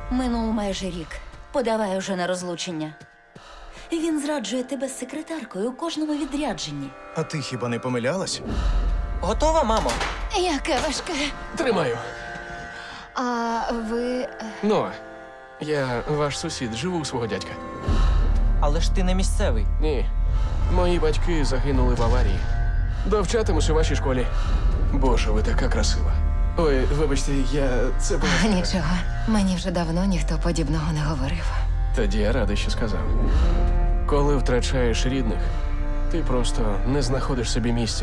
Минув майже рік. Подавай уже на розлучення. Він зраджує тебе з секретаркою у кожному відрядженні. А ти хіба не помилялась? Готова, мамо? Яке важке. Тримаю. А ви... Ноа, я ваш сусід, живу у свого дядька. Але ж ти не місцевий. Ні. Мої батьки загинули в аварії. Довчатимусь у вашій школі. Боже, ви така красива. Ой, вибачте, це було... Нічого, мені вже давно ніхто подібного не говорив. Тоді я радий, що сказав. Коли втрачаєш рідних, ти просто не знаходиш собі місця.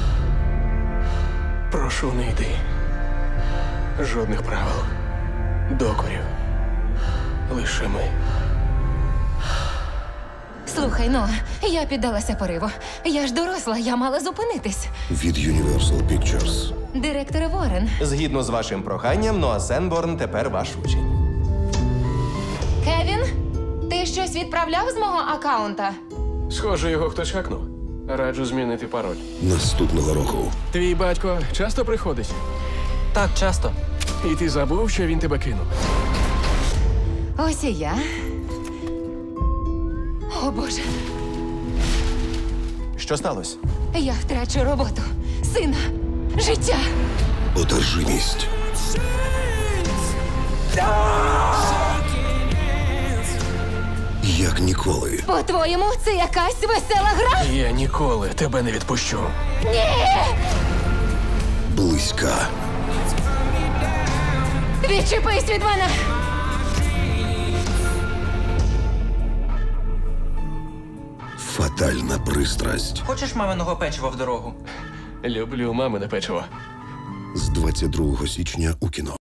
Прошу, не йди. Жодних правил. Докорів. Лише ми. Слухай, ну, я піддалася пориву. Я ж доросла, я мала зупинитись. Від Universal Pictures. Директор Ворен. Згідно з вашим проханням, Ноа Сенборн тепер ваш учень. Кевін, ти щось відправляв з мого акаунта? Схоже, його хтось хакнув. Раджу змінити пароль. Наступного року. Твій батько часто приходить? Так, часто. І ти забув, що він тебе кинув? Ось і я. О, Боже, Що сталося? я втрачу роботу, сина, життя. Одержимість. Як ніколи. По-твоєму, це якась весела гра? Я ніколи тебе не відпущу. Близька. Відчепись від мене! Фатальна пристрасть. Хочеш маминого печива в дорогу? Люблю мамине печиво. З 22 січня у кіно.